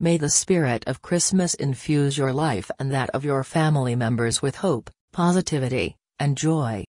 May the spirit of Christmas infuse your life and that of your family members with hope, positivity, and joy.